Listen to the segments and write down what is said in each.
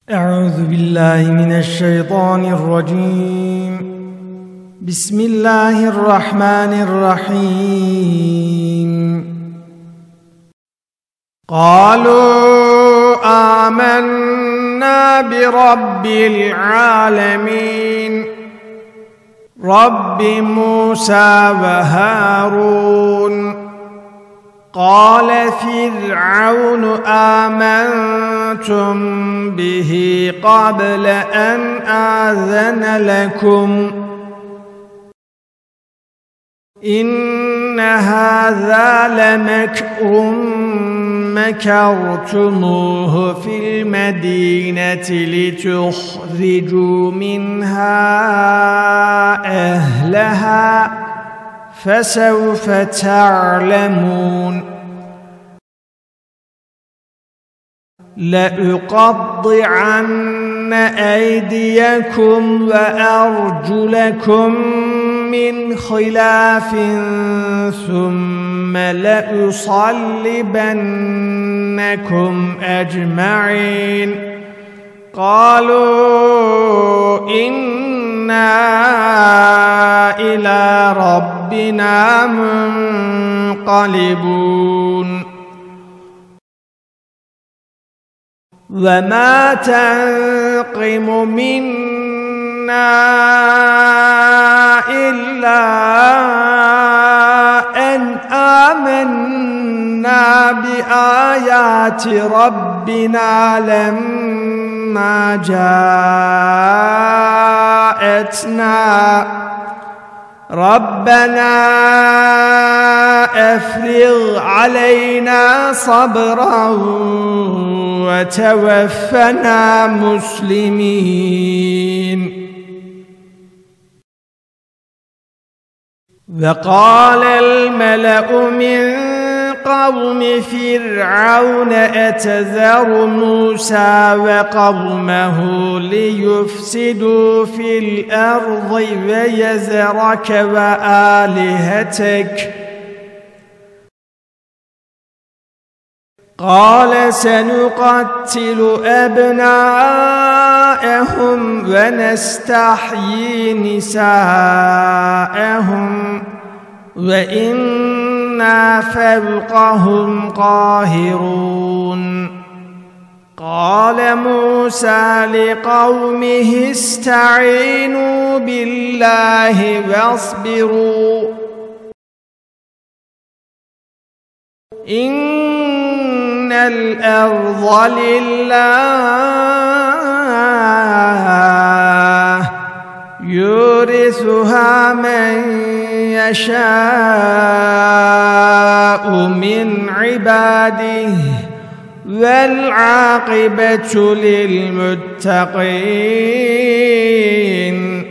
أعوذ بالله من الشيطان الرجيم. بسم الله الرحمن الرحيم. قالوا آمنا برب العالمين رب موسى وهارون. قال فرعون آمنتم به قبل أن آذن لكم إن هذا لمكر مكرتموه في المدينة لتخرجوا منها أهلها فسوف تعلمون. لأقطعن أيديكم وأرجلكم من خلاف ثم لأصلبنكم أجمعين. قالوا إنا إلى ربنا منقلبون. وما تنقم منا إلا أن آمنا بآيات ربنا لما جاءتنا ربنا أفرغ علينا صبرا وتوفنا مسلمين. وقال الملأ من قوم فرعون أتذر موسى وقومه ليفسدوا في الأرض ويذرك وآلهتك قال سنقتل أبناءهم ونستحيي نساءهم وإنا فوقهم قاهرون. قال موسى لقومه استعينوا بالله واصبروا إن الأرض لله يورثها من يشاء من عباده والعاقبة للمتقين.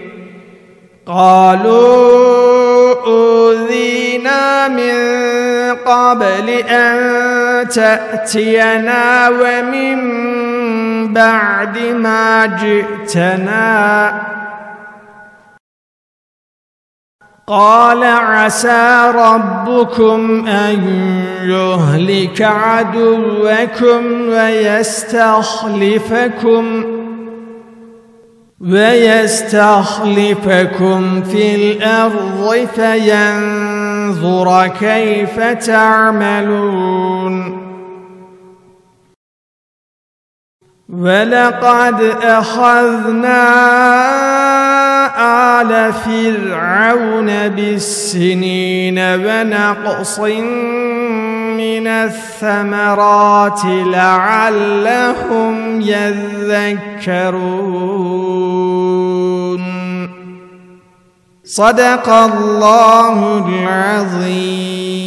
قالوا أوذينا من قبل أن تأتينا ومن بعد ما جئتنا قال عسى ربكم أن يهلك عدوكم ويستخلفكم في الأرض فينظر كيف تعملون. ولقد أخذنا آل فرعون بالسنين ونقص من الثمرات لعلهم يذكرون. صدق الله العظيم.